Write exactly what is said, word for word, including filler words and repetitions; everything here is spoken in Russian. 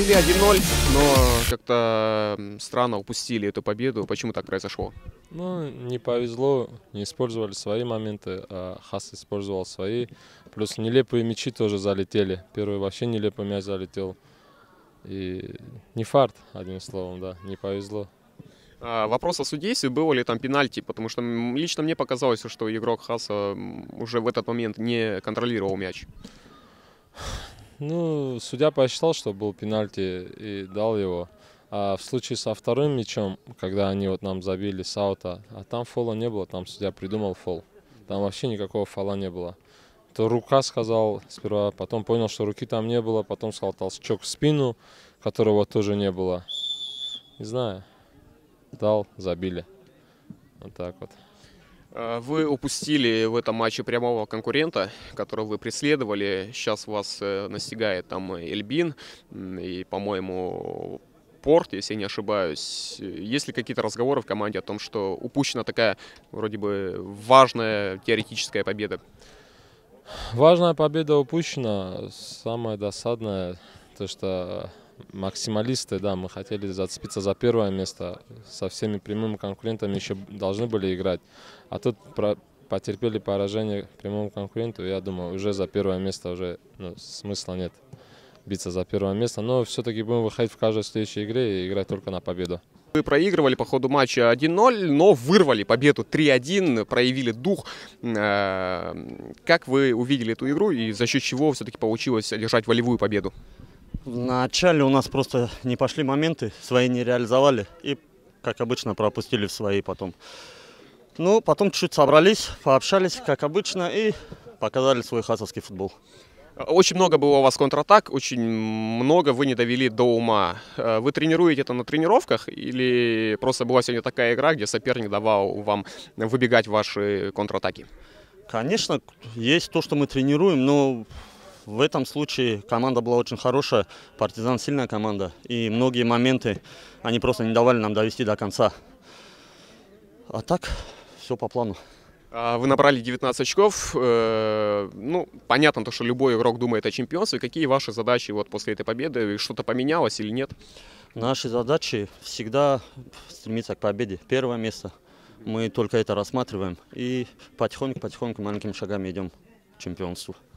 вели один ноль, но как-то странно упустили эту победу. Почему так произошло? Ну, не повезло, не использовали свои моменты, а Хас использовал свои. Плюс нелепые мячи тоже залетели. Первый вообще нелепый мяч залетел. И не фарт, одним словом, да, не повезло. А, вопрос о судействе, было ли там пенальти, потому что лично мне показалось, что игрок Хаса уже в этот момент не контролировал мяч. Ну, судья посчитал, что был пенальти и дал его. А в случае со вторым мячом, когда они вот нам забили с аута, а там фола не было, там судья придумал фол. Там вообще никакого фола не было. То рука сказал сперва, потом понял, что руки там не было, потом сказал толчок в спину, которого тоже не было. Не знаю, дал, забили. Вот так вот. Вы упустили в этом матче прямого конкурента, которого вы преследовали. Сейчас вас настигает там Эльбин и, по-моему, Порт, если я не ошибаюсь. Есть ли какие-то разговоры в команде о том, что упущена такая вроде бы важная теоретическая победа? Важная победа упущена. Самое досадное, то что максималисты, да, мы хотели зацепиться за первое место. Со всеми прямыми конкурентами еще должны были играть. А тут про потерпели поражение прямому конкуренту. Я думаю, уже за первое место уже ну, смысла нет биться за первое место. Но все-таки будем выходить в каждой следующей игре и играть только на победу. Вы проигрывали по ходу матча один ноль, но вырвали победу три один, проявили дух. Как вы увидели эту игру и за счет чего все-таки получилось одержать волевую победу? В начале у нас просто не пошли моменты, свои не реализовали и, как обычно, пропустили в свои потом. Ну, потом чуть-чуть собрались, пообщались, как обычно, и показали свой хасовский футбол. Очень много было у вас контратак, очень много вы не довели до ума. Вы тренируете это на тренировках или просто была сегодня такая игра, где соперник давал вам выбегать в ваши контратаки? Конечно, есть то, что мы тренируем, но в этом случае команда была очень хорошая, Партизан сильная команда, и многие моменты они просто не давали нам довести до конца. А так, все по плану. Вы набрали девятнадцать очков. Ну, понятно, то, что любой игрок думает о чемпионстве. Какие ваши задачи вот после этой победы? Что-то поменялось или нет? Наши задачи всегда стремиться к победе. Первое место. Мы только это рассматриваем. И потихоньку-потихоньку маленькими шагами идем к чемпионству.